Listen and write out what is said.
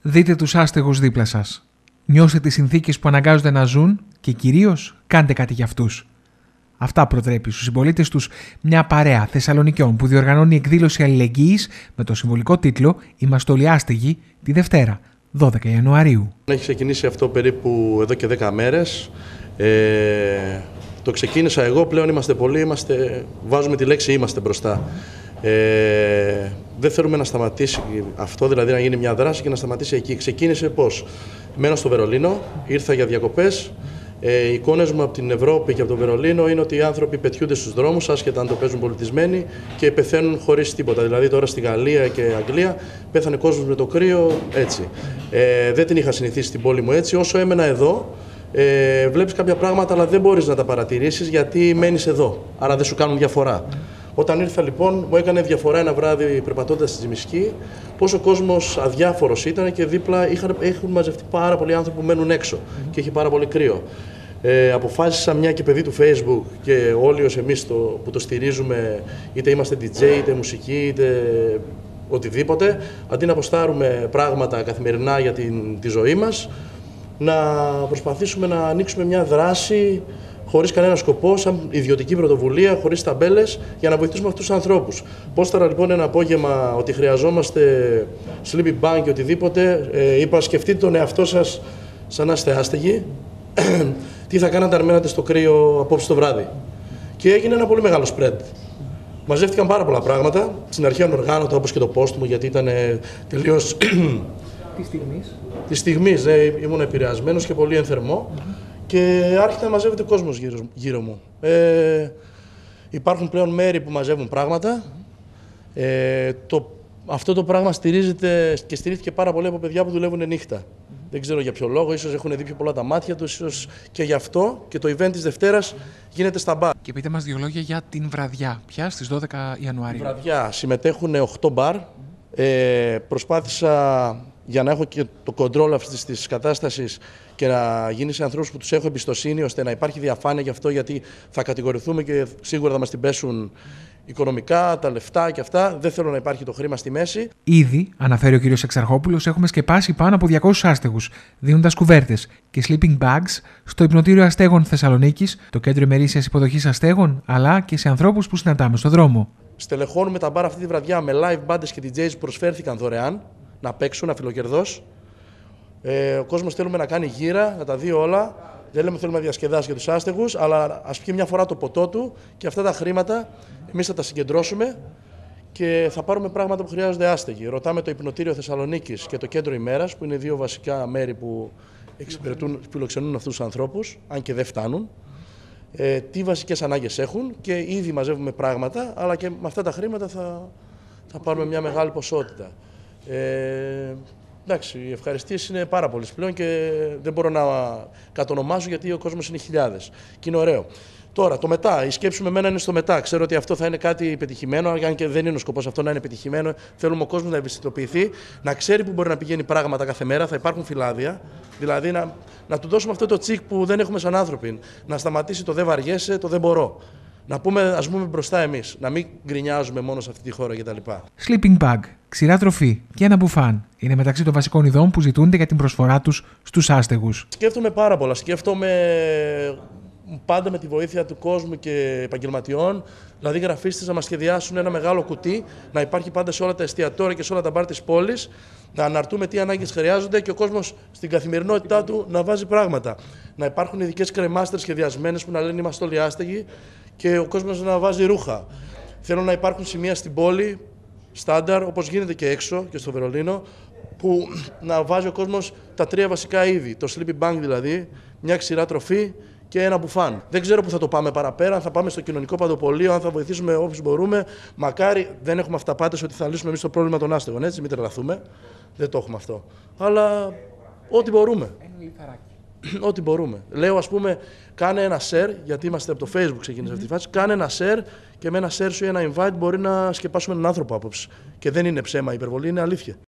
Δείτε τους άστεγους δίπλα σας. Νιώστε τις συνθήκες που αναγκάζονται να ζουν και κυρίως κάντε κάτι για αυτούς. Αυτά προτρέπει στους συμπολίτες τους μια παρέα Θεσσαλονικιών που διοργανώνει εκδήλωση αλληλεγγύης με το συμβολικό τίτλο «Είμαστε όλοι άστεγοι» τη Δευτέρα, 12 Ιανουαρίου. Έχει ξεκινήσει αυτό περίπου εδώ και 10 μέρες. Το ξεκίνησα εγώ, πλέον είμαστε πολλοί, βάζουμε τη λέξη «είμαστε» μπροστά. Δεν θέλουμε να σταματήσει αυτό, δηλαδή να γίνει μια δράση και να σταματήσει εκεί. Ξεκίνησε πώς? Μένω στο Βερολίνο, ήρθα για διακοπές. Οι εικόνες μου από την Ευρώπη και από το Βερολίνο είναι ότι οι άνθρωποι πετιούνται στους δρόμους, άσχετα αν το παίζουν πολιτισμένοι, και πεθαίνουν χωρίς τίποτα. Δηλαδή τώρα στη Γαλλία και Αγγλία πέθανε κόσμος με το κρύο έτσι. Δεν την είχα συνηθίσει στην πόλη μου έτσι. Όσο έμενα εδώ, βλέπεις κάποια πράγματα, αλλά δεν μπορείς να τα παρατηρήσεις γιατί μένεις εδώ. Άρα δεν σου κάνουν διαφορά. Όταν ήρθα λοιπόν, μου έκανε διαφορά ένα βράδυ περπατώντας στη Τζιμισκή, πόσο ο κόσμος αδιάφορος ήταν και δίπλα έχουν μαζευτεί πάρα πολλοί άνθρωποι που μένουν έξω και έχει πάρα πολύ κρύο. Αποφάσισα, μια και παιδί του Facebook και όλοι ως εμείς που το στηρίζουμε, είτε είμαστε DJ, είτε μουσική, είτε οτιδήποτε, αντί να αποστάρουμε πράγματα καθημερινά για τη ζωή μας, να προσπαθήσουμε να ανοίξουμε μια δράση χωρίς κανένα σκοπό, σαν ιδιωτική πρωτοβουλία, χωρίς ταμπέλες, για να βοηθήσουμε αυτούς τους ανθρώπους. Πόσταρα λοιπόν ένα απόγευμα ότι χρειαζόμαστε sleeping bag και οτιδήποτε, είπα σκεφτείτε τον εαυτό σας σαν να είστε άστεγοι, τι θα κάνατε αν μένατε στο κρύο απόψε το βράδυ. Και έγινε ένα πολύ μεγάλο spread. Μαζεύτηκαν πάρα πολλά πράγματα, στην αρχή ανοργάνωτα όπως και το post μου, γιατί ήταν τελείως της στιγμής, ήμουν επηρεασμένος και πολύ ενθερμό. Και άρχισε να μαζεύεται κόσμος γύρω μου. Υπάρχουν πλέον μέρη που μαζεύουν πράγματα. Αυτό το πράγμα στηρίζεται και στηρίχθηκε πάρα πολύ από παιδιά που δουλεύουν νύχτα. Δεν ξέρω για ποιο λόγο, ίσως έχουν δει πιο πολλά τα μάτια τους, ίσως και γι' αυτό και το event της Δευτέρας γίνεται στα μπαρ. Και πείτε μας 2 λόγια για την βραδιά, πια στις 12 Ιανουαρίου. Βραδιά συμμετέχουν 8 μπαρ. Προσπάθησα για να έχω και το control αυτής της κατάστασης και να γίνει σε ανθρώπους που τους έχω εμπιστοσύνη, ώστε να υπάρχει διαφάνεια γι' αυτό, γιατί θα κατηγορηθούμε και σίγουρα θα μας την πέσουν οικονομικά, τα λεφτά και αυτά. Δεν θέλω να υπάρχει το χρήμα στη μέση. Ήδη, αναφέρει ο κ. Εξαρχόπουλος, έχουμε σκεπάσει πάνω από 200 άστεγους, δίνοντας κουβέρτες και sleeping bags στο Υπνοτήριο Αστέγων Θεσσαλονίκης, το κέντρο ημερήσιας υποδοχής αστέγων, αλλά και σε ανθρώπους που συναντάμε στο δρόμο. Στελεχώνουμε τα μπαρ αυτή τη βραδιά με live bands και DJs που προσφέρθηκαν δωρεάν να παίξουν αφιλοκερδώς. Ο κόσμος θέλουμε να κάνει γύρα, να τα δει όλα. Δεν λέμε θέλουμε να διασκεδάσει για τους άστεγους, αλλά ας πιει μια φορά το ποτό του και αυτά τα χρήματα εμείς θα τα συγκεντρώσουμε και θα πάρουμε πράγματα που χρειάζονται άστεγοι. Ρωτάμε το Υπνοτήριο Θεσσαλονίκης και το Κέντρο Ημέρας, που είναι 2 βασικά μέρη που φιλοξενούν αυτούς τους ανθρώπους, αν και δεν φτάνουν. Τι βασικές ανάγκες έχουν και ήδη μαζεύουμε πράγματα, αλλά και με αυτά τα χρήματα θα πάρουμε μια μεγάλη ποσότητα. Εντάξει, οι ευχαριστίες είναι πάρα πολλές πλέον και δεν μπορώ να κατονομάσω γιατί ο κόσμος είναι χιλιάδες και είναι ωραίο. Τώρα, το μετά, η σκέψη με εμένα είναι στο μετά. Ξέρω ότι αυτό θα είναι κάτι πετυχημένο, αν και δεν είναι ο σκοπός αυτό να είναι πετυχημένο. Θέλουμε ο κόσμος να ευαισθητοποιηθεί, να ξέρει που μπορεί να πηγαίνει πράγματα κάθε μέρα. Θα υπάρχουν φυλάδια, δηλαδή να του δώσουμε αυτό το τσικ που δεν έχουμε σαν άνθρωποι. Να σταματήσει το δεν βαριέσαι, το δεν μπορώ. Να πούμε, ας πούμε μπροστά εμείς, να μην γκρινιάζουμε μόνο σε αυτή τη χώρα κτλ. Sleeping bag, ξηρά τροφή και ένα μπουφάν είναι μεταξύ των βασικών ειδών που ζητούνται για την προσφορά τους στους άστεγους. Σκέφτομαι πάρα πολλά. Σκέφτομαι πάντα με τη βοήθεια του κόσμου και επαγγελματιών, δηλαδή γραφίστες να μας σχεδιάσουν ένα μεγάλο κουτί, να υπάρχει πάντα σε όλα τα εστιατόρια και σε όλα τα μπαρ της πόλης, να αναρτούμε τι ανάγκες χρειάζονται και ο κόσμος στην καθημερινότητά του να βάζει πράγματα. Να υπάρχουν ειδικές κρεμάστερες σχεδιασμένες που να λένε είμαστε όλοι άστεγοι και ο κόσμος να βάζει ρούχα. Θέλω να υπάρχουν σημεία στην πόλη, στάνταρ, όπως γίνεται και έξω και στο Βερολίνο, που να βάζει ο κόσμος τα 3 βασικά είδη. Το sleeping bag δηλαδή, μια ξηρά τροφή και ένα μπουφάν. Δεν ξέρω πού θα το πάμε παραπέρα, αν θα πάμε στο κοινωνικό παντοπολείο, αν θα βοηθήσουμε όποιους μπορούμε. Μακάρι δεν έχουμε αυταπάτες ότι θα λύσουμε εμείς το πρόβλημα των άστεγων, έτσι, μην τρελαθούμε. Δεν το έχουμε αυτό. Αλλά ό,τι μπορούμε. Ό,τι μπορούμε. Λέω, ας πούμε, κάνε ένα share, γιατί είμαστε από το Facebook ξεκίνησε αυτή τη φάση. Κάνε ένα share και με ένα share σου ή ένα invite μπορεί να σκεπάσουμε έναν άνθρωπο απόψε. Και δεν είναι ψέμα η υπερβολή, είναι αλήθεια.